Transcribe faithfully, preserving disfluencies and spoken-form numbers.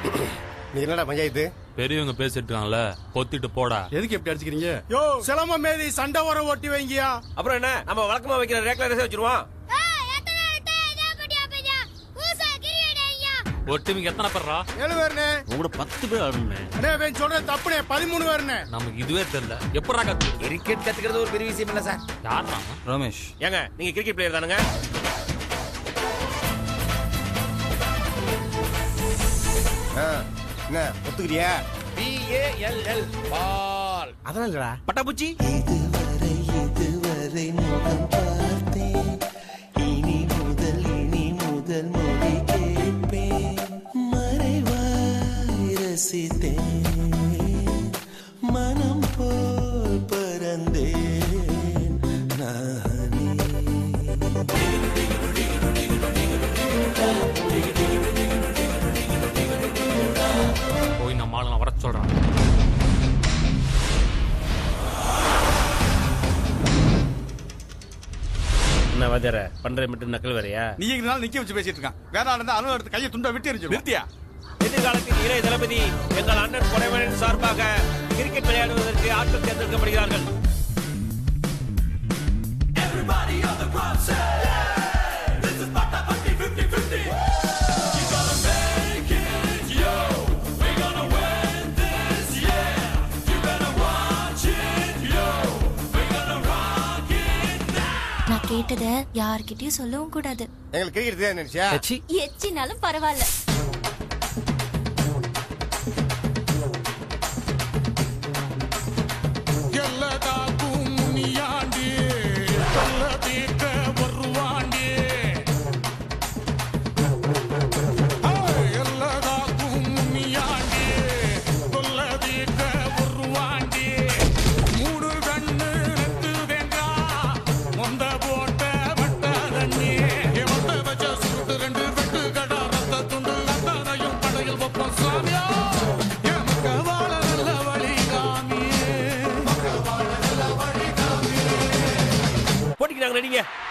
நீ என்னடா பஞ்சாயத்து? பெரியவங்க பேசிட்டு இருக்காங்கல்ல, பொத்திட்டு போடா. எதுக்கு எப்படி அடிச்சுக்கிறீங்க? யோ சிலம்ப மேதி சண்டை வர ஓட்டி வைங்கயா. அப்புறம் என்ன, நம்ம வழக்கமா வைக்கிற ரேக்ல ரேஸ் வச்சிருவோம். ஒரு டீமுக்கு எத்தனை பேர்ரா? ஏழு பேர்னே. உங்களோட பத்து பேர் ஆடுனே. அண்ணே வேன் சொல்றது தப்புனே, பதிமூணு பேர்னே. நமக்கு இதுவே தெரியல. எப்படா கத்து? கிரிக்கெட் கத்துக்கிறது ஒரு பெரிய விஷயம் இல்ல சார். யாரா? ரமேஷ். ஏங்க நீங்க கிரிக்கெட் பிளேயர் தானுங்க? என்ன ஒத்துக்கிறியா? B A L L ball. அதெல்லாம் இல்லடா. பட்டாபூச்சி. இதுவரை இதுவரை முகம் பார்த்தேன், இனி முதல் இனி முதல் மொழி கேட்பேன், மறைவாய் ரசித்தேன், மனம் போல் பறந்தேன் நானே. போய் நம்ம ஆளுங்க வர சொல்றான். என்ன வாத்தியார பண்றது மட்டும் நக்கல் வேறையா? நீ எங்கனால நிக்க வச்சு பேசிட்டு இருக்கான். வேற ஆளா இருந்தா அலுவலக எடுத்து கையை துண்டா விட்டு எறிஞ்சு நிறுத்தியா? எதிர்காலத்தில் இளைய தளபதி எங்கள் அண்ணன் கொடைவனின் சார்பாக கிரிக்கெட் விளையாடுவதற்கு ஆட்கள் தேர்ந்தெடுக்கப்படுகிறார்கள். நான் கேட்டத யார்கிட்டயும் சொல்லவும் கூடாது. எங்களுக்கு கிரிக்கெட் தெரியாது நினைச்சியா? எச்சினாலும் பரவாயில்ல. போட்டிக்கிறாங்க நடிங்க.